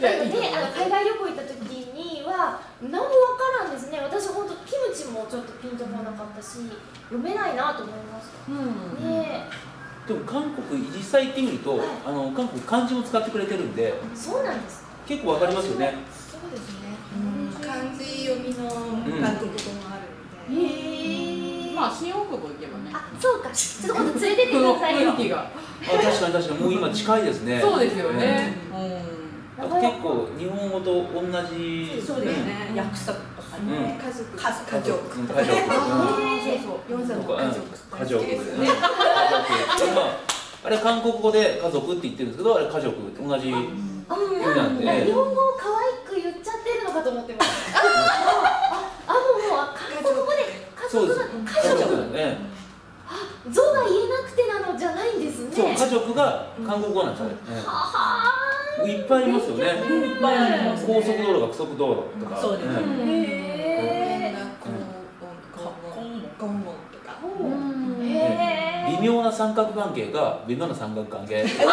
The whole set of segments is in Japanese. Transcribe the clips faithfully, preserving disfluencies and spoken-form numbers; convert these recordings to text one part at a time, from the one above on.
ね、あの海外旅行行った時には何もわからんですね。私本当キムチもちょっとピンとこなかったし、読めないなと思いました。うん、ね。 でも韓国実際行ってみると、はい、あの韓国漢字も使ってくれてるんで、 そうなんです。 結構わかりますよね。 そうですね。 漢字読みの韓国語もあるんで。 へえ。 まあ新大久保行けばね。 あ、そうか。ちょっと今度連れてってくださいよ。 雰囲気が。 あ、確かに確かにもう今近いですね。 そうですよね。 結構日本語と同じ。 そうですね。約束とかね。家族。家族。家族。 そうそう。 四座の家族。 家族ですね。家族。あれ韓国語で家族って言ってるんですけど、あれ家族同じ意味なんで。 日本語を可愛く言っちゃってるのかと思ってます。あ、あ、もうもう韓国語で家族が家族だね。あ、ゾが言えなくてなのじゃないんですね。 そう、家族が韓国語なんですよ。はは。いっぱいありますよね。 いっぱいあります。 高速道路が高速道路とか。 そうですね。 へえ。 ゴンゴンとか。 へえ。 微妙な三角関係が微妙な三角関係。 そうそう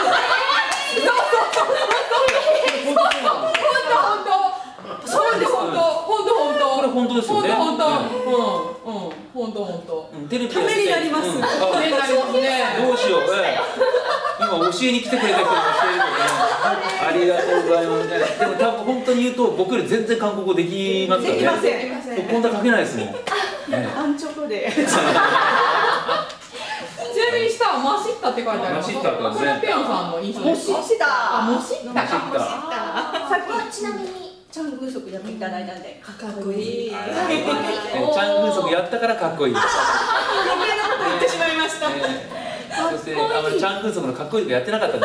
そう。本当本当。そうです本当本当本当。 これ本当ですよね。 本当本当。うんうん本当本当。 テレビためになります。 ためになりますね。 どうしよう。今教えに来てくれた人に教えるとね。ありがとうございますね。でも多分本当に言うと僕より全然韓国語できますからね。 できません。できません。 こんな書けないですもん。 安直で。 ちなみに下はマシッタって書いてあります。 マシッタってこれはペヨンさんの印象ですか。 モシッタ。 あ、モシッタか。 モシッタ。 さっきちなみに。 チャングーソクやっていただいたんで、かっこいい。チャングーソクやったからかっこいい。 余計なこと言ってしまいました。 そしてあまりチャングーソクのかっこいいとかやってなかったん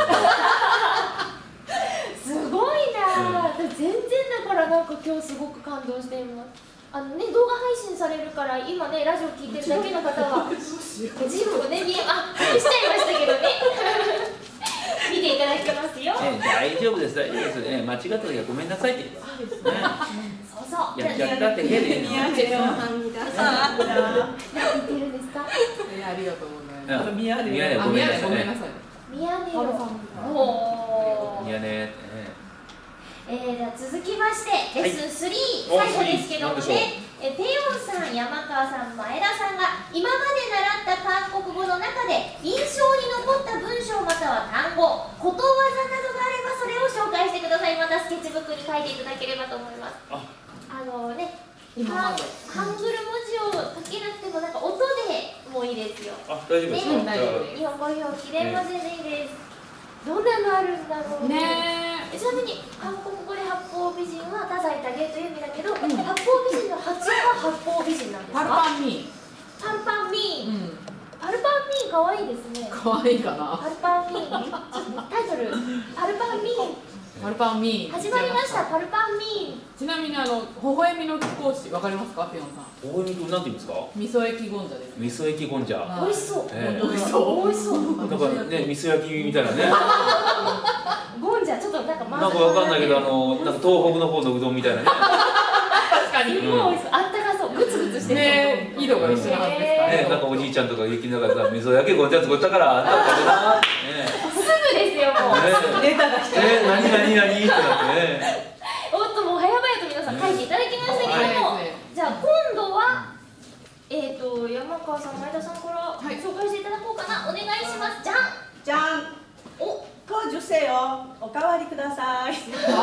ですよ。すごいな。全然だからなんか今日すごく感動しています。あのね、動画配信されるから今ねラジオ聞いてるだけの方は自分ね見えあ隠しちゃいましたけどね。見ていただけますよ。 大丈夫です、大丈夫です。間違った時はごめんなさいって。 そうそう。 やっちゃったって変で。 宮根のハンダ。 何言ってるんですか。 ありがとうございます。 宮根。 宮根ごめんなさい。 宮根よ。 宮根。 えー、では続きましてレッスンスリー、はい、最後ですけどもね、えペヨンさん、山川さん、前田さんが今まで習った韓国語の中で印象に残った文章または単語、ことわざなどがあればそれを紹介してください。またスケッチブックに書いていただければと思います。あ, あのねハングル文字を書けなくてもなんか音でもいいですよ。 あ、大丈夫ですか。 ね、日本語表記でまででいいです。どんなのあるんだろうね。ちなみに韓国語で八方美人は太宰多芸という意味だけど、うん、八方美人の発音は八方美人なんですか。 パルパンミー。 パルパンミー。うん、パルパンミー可愛いですね。 可愛いかな。 パルパンミー。タイトルパルパンミー。 パルパンミー。 始まりましたパルパンミー。 ちなみにあの微笑みの貴公子わかりますか、ペヨンさん。 微笑みなんて言うんですか。 味噌焼きゴンジャです。 味噌焼きゴンジャ。 美味しそう。 美味しそう。 美味しそう。 なんかね、味噌焼きみたいなね。 ゴンジャちょっとなんかなんかわかんないけど、あのなんか東北の方のうどんみたいなね。 確かに。 あったかそう。グツグツしてね、井戸が一緒なはずですからね。なんかおじいちゃんとか雪の中でさ、味噌焼きゴンジャ作ったからあんた食べな。 すぐですよもう。 ネタが来て。 え、何何何ってなってね。 おっともう早々と皆さん書いていただきましたけども、じゃあ今度はえっと山川さん、前田さんから紹介していただこうかな。お願いします。じゃんじゃん。お、当受精よ。おかわりください。お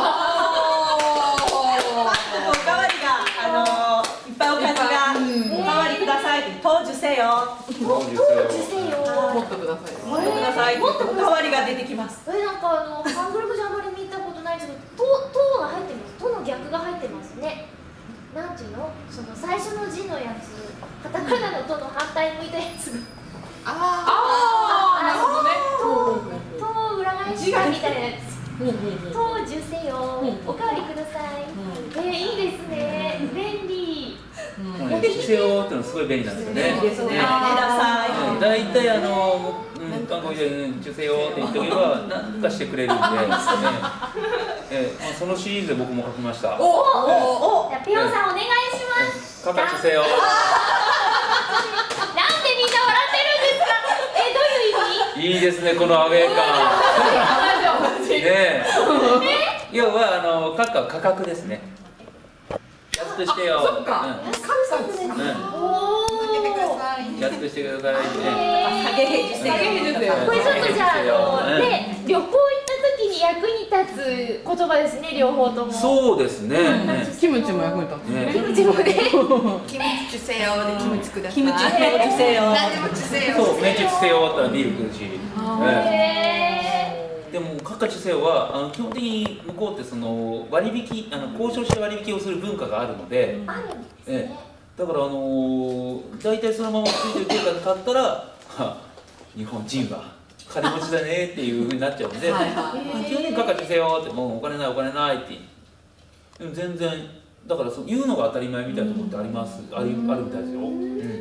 かわりがあのいっぱいおかずがおかわりください。当受精よ。 当受精よ。 もっとください。 もっとください。もっとおかわりが出てきます。 え、なんかあのハングル語じゃあまり見たことないですけど、ととが入ってます。との逆が入ってますね。なんていうの？その最初の字のやつ、カタカナのとの反対向いたやつ。 ああ、なるほどね。 とと裏返したみたいなやつ。と受精よ。おかわりください。え、いいですね。便利。 受精よってのすごい便利なんですよね。 いいですね。 だいたいあの韓国人受精よって言っておけば何かしてくれるんで、え、そのシリーズで僕も書きました。 おお。じゃあペヨンさんお願いします。 カカ受精よ。 なんでみんな笑ってるんですか。え、どういう意味？ いいですねこのアウェー感。ねえ。 要はあの価格価格ですね。安くしてよ。 そっか。 安くしてくれる。おお。 安くしてくださいね。 下げへじせよ。 これちょっとじゃあ、あの、ね、旅行行った時に役に立つ言葉ですね、両方とも。 そうですね。 キムチも役に立つ。 キムチもね。 キムチせよでキムチください。 キムチせよ。 何でもチせよ。 そう、メンチせよ終わったらビール来るし。 へでもカカチセヨはあの基本的に向こうってその割引あの交渉して割引をする文化があるので、 ー。あるんですえね。 えだからあのー、大体そのままついてる定価で買ったらは日本人は金持ちだねっていうふうになっちゃうんではいはい基本的にカカチセヨってもうお金ないお金ないってでも全然だからそう言うのが当たり前みたいなところってありますありあるみたいですよ、うん、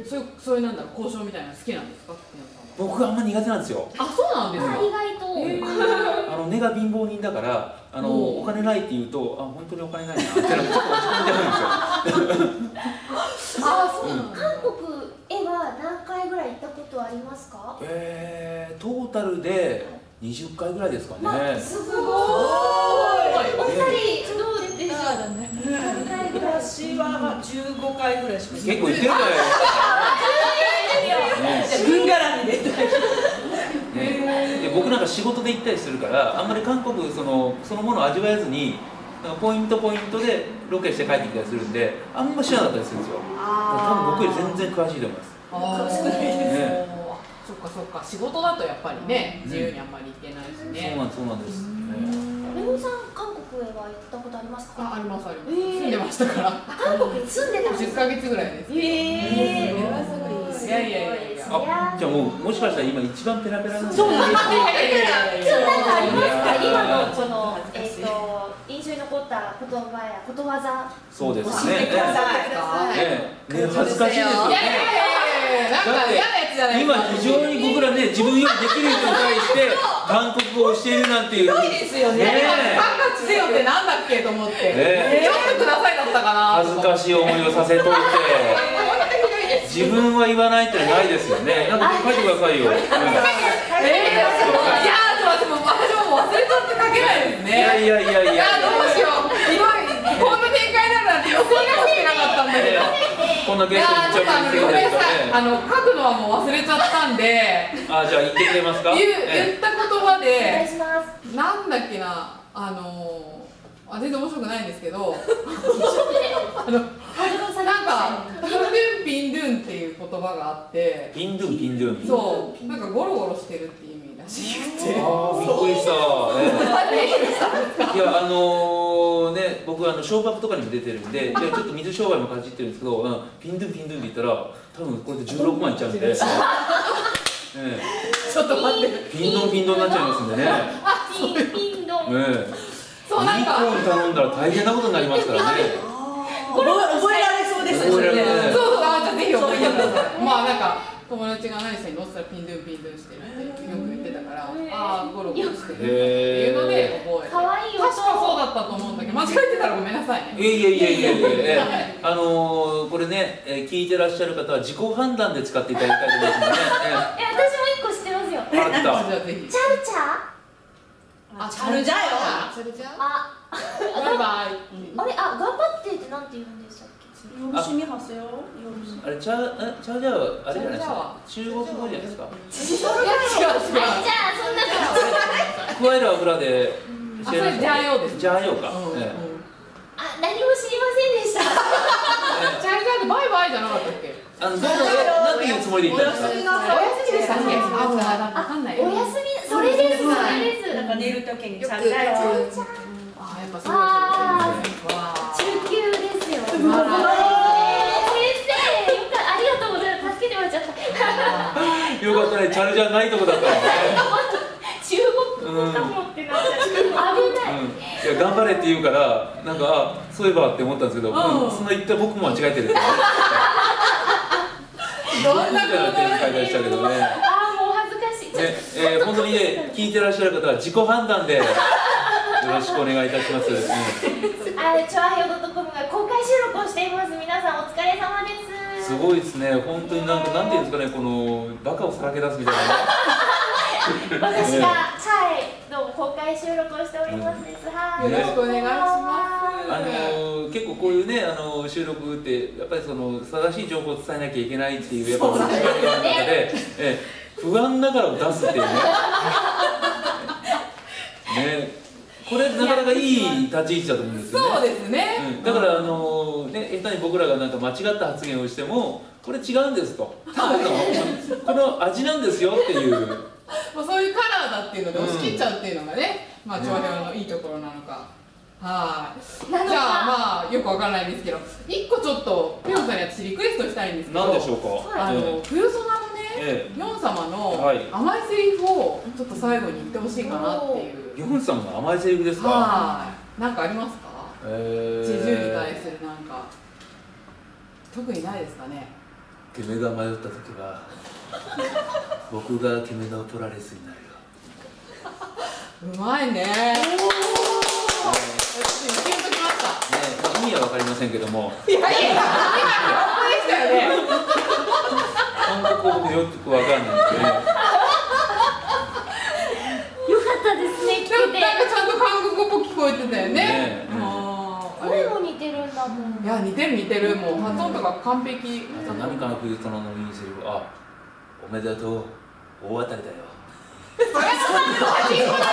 そういうそういうなんだろう交渉みたいなの好きなんですか？ 僕はあんま苦手なんですよ。 あ、そうなんですか。 意外と。 あの根が貧乏人だからあのお金ないって言うとあ本当にお金ないなってなんかちょっと落ち込んじゃうんですよ。 あ、そう。韓国へは何回ぐらい行ったことありますか？ えー、トータルでにじゅっかいぐらいですかね。 すごい。お二人どうでしょう？何回ぐらい？ 私はじゅうごかいぐらいしか。 結構行ってるじゃないですか。 軍絡みで。 ね、で僕なんか仕事で行ったりするからあんまり韓国そのそのものを味わえずになんかポイントポイントでロケして帰ってきたりするんであんま知らなかったりするんですよ。多分僕より全然詳しいと思います。 詳しくないですね。そっかそっか、仕事だとやっぱりね、自由にあんまり行けないしね。 そうなんそうなんです。 レモンさん、韓国へは行ったことありますか？ あ、ありますあります。住んでましたから。 韓国に住んでたんですか？ じゅっかげつぐらいです。 ええ。 いやいやいやいや。 あ、じゃあもうもしかしたら今一番ペラペラなんですそうなんですよ。 ちょっとなんかありますか？今のこのえっと印象に残った言葉やことわざ。 そうです教えてください。 ね。ね、恥ずかしいですよね。 いやいやいやいや、なんか嫌なやつじゃないですか。 今非常に僕らね自分よりできる人に対して韓国語を教えるなんていう。 ひどいですよね。 ハンカチせよってなんだっけと思って。 ね。 ちょっとくださいだったかな。 恥ずかしい思いをさせといて。自分は言わないってないですよね。なんか書いてくださいよ。 ええ、いや、でも私も忘れちゃって書けないですね。 いやいやいやいや。 いや、どうしよう。ひどい、こんな展開になるなんて予想もしてなかったんだけど。 こんなゲストにいや、ちょっとあのごめんなさい。あね。 の書くのはもう忘れちゃったんで。 あ、じゃあ言ってくれますか。 言言った言葉お願いでします。 なんだっけな、あのあ全然面白くないんですけど、あのなんかピンドゥンピンドゥンっていう言葉があって、 ピンドゥンピンドゥン。 そうなんかゴロゴロしてるっていう意味らしくて。 ああ、びっくりした。いや、あのね、僕あの小学とかにも出てるんで、ちょっと水商売もかじってるんですけど、うん、ピンドゥンピンドゥンって言ったら、多分これでじゅうろくまんいっちゃうんで。えちょっと待って。 え、ピンドンピンドンになっちゃいますんでね。 ピンピンドン。 ええ。 そうなんか。 にこ頼んだら大変なことになりますからね。 覚えられそうですよね。 そうそう、あ、じゃあぜひ覚えてください。まあなんか友達が何してんのって言ったらピンドゥンピンドゥンしてるってよく言ってたから、ああゴロゴロしてるっていうので覚えて。 可愛い音。 確かそうだったと思うんだけど、間違えてたらごめんなさいね。 いやいやいやいやいやいや、あのー、これね、えー、聞いてらっしゃる方は自己判断で使っていただきたいと思いますのでね。 え、私も一個知ってますよ。 えー、あった。 じゃあぜひ。 チャルチャー。 あ、チャルジャよ。 それじゃあ、 バイバイ。 あれ、あ、頑張ってってなんて言うんでしたっけ？ よろしみはせよ。 あれ、チャー、チャージャーはあれじゃないですか。中国語じゃないですか。 いや違う違う。 じゃあそんなこと。 加える油で。 あ、それジャーヨーです。 ジャーヨーか。 うん。 あ、何も知りませんでした。 チャージャーでバイバイじゃなかったっけ？ あの、どうぞ、なんていうつもりで言ったんですか。 お休みでしたっけ？あ、わかんない。 お休み、それです、それです。 なんか寝るときにチャルジャチャよ。 ルチャー。 あ、やっぱそうですね。わあ。 中級ですよ。先生、よかありがとうございます。助けてもらっちゃった。 よかったね、チャルジャーないとこだったね。 中国語かもってなっちゃって危ない。 いや、頑張れって言うから、なんか、あ、そういえばって思ったんですけど、その言った僕も間違えてるってね。 どんなこと展開でしたけどね。 あー、もう恥ずかしい。 ね、えー、本当にね、聞いてらっしゃる方は自己判断でよろしくお願いいたします。うん、 あ、チョアヘオドットコムが公開収録をしています。皆さんお疲れ様です。 すごいですね。本当になんかなんていうんですかね、このバカをさらけ出すみたいなね。 私が、はい、の公開回収録をしておりますです。はい。 よろしくお願いします。 あの結構こういうね、あの収録ってやっぱりその正しい情報を伝えなきゃいけないっていうやっぱり中で、え不安ながらを出すっていうね。ね、これなかなかいい立ち位置だと思うんですよね。 そうですね。 うん、だからあのね、下手に僕らがなんか間違った発言をしてもこれ違うんですと。ただのこの味なんですよっていう。 まあそういうカラーだっていうので押し切っちゃうっていうのがね、まあ長編のいいところなのか。はい。じゃあまあよくわからないんですけど、一個ちょっとピョンさんに私リクエストしたいんですけど、 何でしょうか。 あの冬ソナのね、 えヨン様のはい甘いセリフをちょっと最後に言ってほしいかなっていう。 ヨンさんの甘いセリフですか。 はい。なんかありますか。 えチェジュに対するなんか特にないですかね。 ケメが迷った時は僕がケメのプラレスになるよ。 うまいね。ピンときました。 ね、まあ、意味はわかりませんけども。 いやいや、今の本当でしたよね。 韓国語僕よくわかんないんですよね。 よかったですね。聞けて。 なんかちゃんと韓国語も聞こえてたよね。 ねえああ、 声も似てるんだもん。 いや似てる似てる、もう発音とか完璧。 あと何かな冬ソナのいいセリフ、あ、おめでとう、大当たりだよ。 それはパチンコだよ。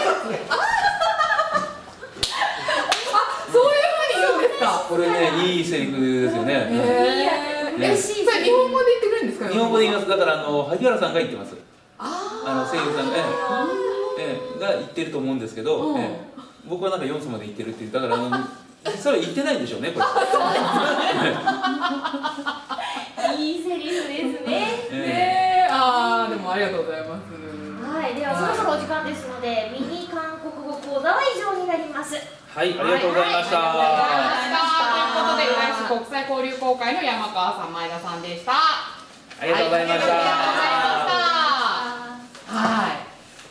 そういう風に言うんですか。 これね、いいセリフですよね。 へえ。 嬉しい。 それ日本語で言ってくれるんですか。 日本語で言います。だからあの萩原さんが言ってます。 ああの声優さんが、ええええ、が言ってると思うんですけど、 うんええ、僕はなんかよん様で言ってるっていうだからあの実際は言ってないんでしょうねこれ。 いいセリフですね。 えねえ、ああ、でもありがとうございます。 はい、ではそろそろお時間ですので、ミニ韓国語講座は以上になります。 はい、ありがとうございました。 ということで、浦安国際交流協会の山川さん、前田さんでした。 ありがとうございました。 はい、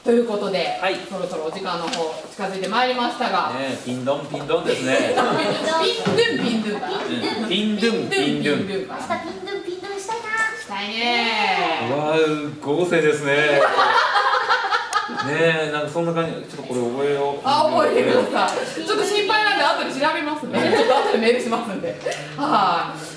ということで、 はい、 そろそろお時間の方近づいてまいりましたが、 ね、ピンドンピンドンですね。 ピンドゥンピンドゥンかな。 ピンドゥンピンドゥン。 明日ピンドゥンピンドゥンしたいな。 したいね。 わあ、豪勢ですね。ねえ、なんかそんな感じ、ちょっとこれ覚えよう。 あ、覚えてください。ちょっと心配なんで後で調べますね。ちょっと後でメールしますんで。はい。